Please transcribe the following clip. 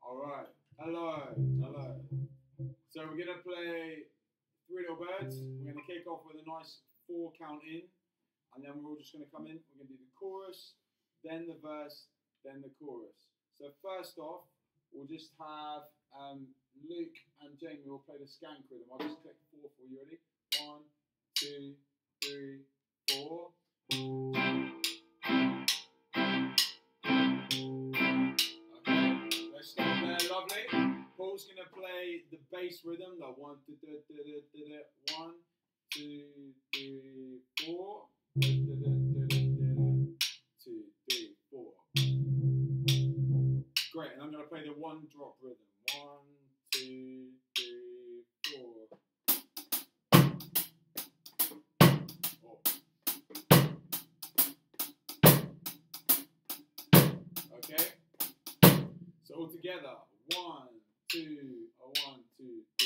All right. Hello. Hello. So we're going to play Three Little Birds. We're going to kick off with a nice 4 count in. And then we're all just going to come in. We're going to do the chorus, then the verse, then the chorus. So first off, we'll just have Luke and Jamie will play the skank rhythm. I'll just click 4 for you. Ready? 1, 2, 3, 4. Let's start there, lovely. Paul's going to play the bass rhythm, the 1, 2, 1, 2, 3, 4. 2, 3, 4. Great, and I'm going to play the 1 drop rhythm. 1, 2, 3, 4. Oh. Okay. So all together, 1, 2, 1, 2,